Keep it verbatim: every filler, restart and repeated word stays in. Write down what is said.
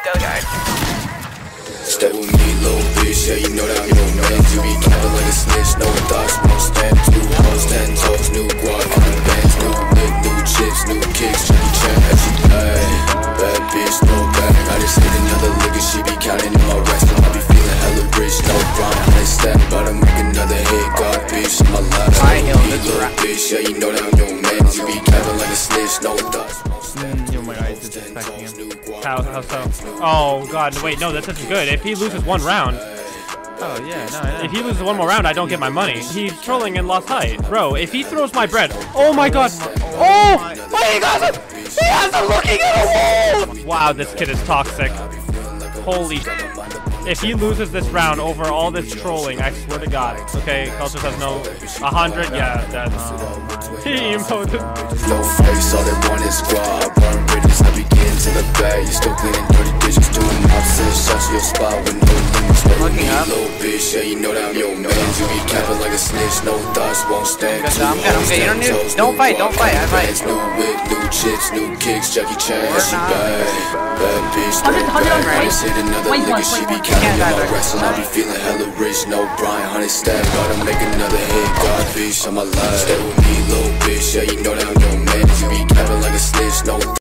Go yard. Stay with me, little bitch, yeah, you know that I'm your man. You be capping like a snitch, no thoughts, no stand. New hoes, ten toes, new guac, new bands, new whip, new chips, new kicks, Jackie Chan, as she play. Bad bitch, no bag, I just hit another lick and she be counting in my racks. I be feeling hella rich, no grind, I stack, but I make another hit. God, bitch, in my life. Stay with me, little bitch, yeah, you know that I'm your man. You be capping like a snitch, no thoughts. Mm, oh my god, he's disrespecting him. How, how so? Oh god, wait, no, that's not good. If he loses one round, Oh yeah, no, no. if he loses one more round, I don't get my money. He's trolling and lost height. Bro, if he throws my bread, oh my god. Oh, wait, he has him! He has him looking at a wall! Wow, this kid is toxic. Holy. If he loses this round over all this trolling, I swear to god. Okay, Cultures has no... A hundred? Yeah, that's... He emoted. No face, all they want is squad. Burn bridges, I begin to the bag. You still cleaning dirty dishes, doing mops and shots to your spot with no limits. Stay with me, little bitch, yeah, you know that I'm your man. You be capping like a snitch, no thoughts, won't stand. Good job, I'm good, I'm good. You don't need, don't fight, don't fight, I fight. New whip, new chips, new kicks, Jackie Chan, she bad. Bad bitch, no bag. I just hit another lick and she be counting in my racks. I be feeling hella rich, no Brian, honey stack. Gotta make another hit, God bitch, on my life. Stay with me, little bitch, yeah, you know that I'm your man. You be capping like a snitch, no